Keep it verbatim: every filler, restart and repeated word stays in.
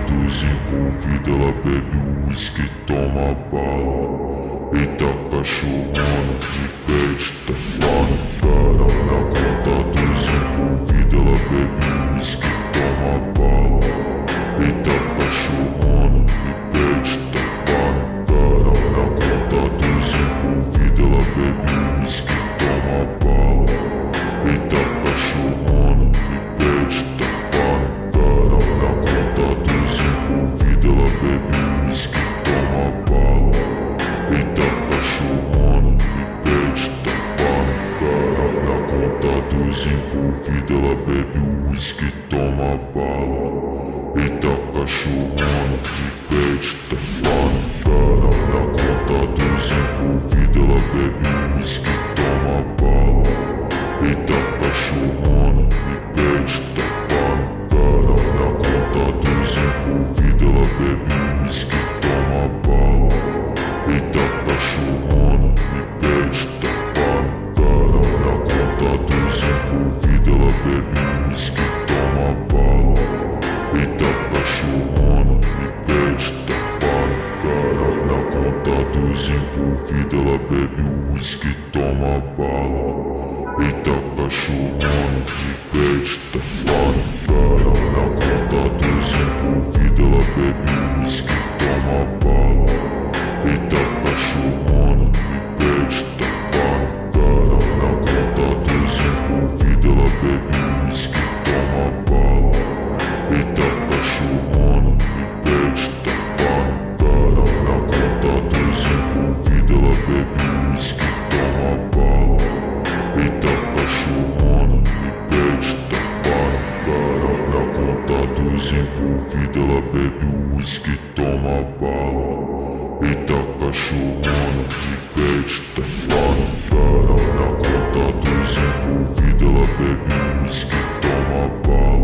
dos envolvidos, ela bebe o uísque, toma bala. Eita cachorrona, me pede tapa na cara. Na conta dos envolvidos, ela bebe o uísque, toma bala. Eita cachorrona, me pede tapa na cara. Na conta dos envolvidos, ela bebe o uísque, toma bala. Eita cachorrona, me pede tapa na cara. Na conta dos envolvidos, ela bebe o uísque, toma bala. Eita cachorrona, me pede tapa na cara. Na conta dos envolvidos, ela bebe o uísque, toma bala. Eita cachorrona, me pede tapa na cara. Na conta dos envolvidos, ela bebe o uísque, toma bala. Eita cachorrona, me pede tapa na cara. Na conta dos envolvidos, ela bebe o uísque, toma bala. Eita cachorrona, me pede tapa na cara. Na conta dos envolvidos, ela bebe o uísque, toma bala. Eita cachorrona, me pede tapa na cara. Na conta dos envolvidos, ela bebe o uísque, toma bala. Eita cachorrona, me pede tapa na cara. Na conta dos envolvidos, ela bebe o uísque, toma bala. Eita cachorrona, me pede tapa na cara. Na conta dos envolvidos, ela bebe o uísque, toma bala. Eita cachorrona, me pede tapa na cara. Na conta dos envolvidos, ela bebe o uísque, toma bala. Eita cachorrona, me pede tapa na cara. Na conta dos envolvidos, ela bebe o uísque, toma bala. Eita cachorrona, me pede tapa na cara. Na conta dos envolvidos, ela bebe o uísque, toma bala.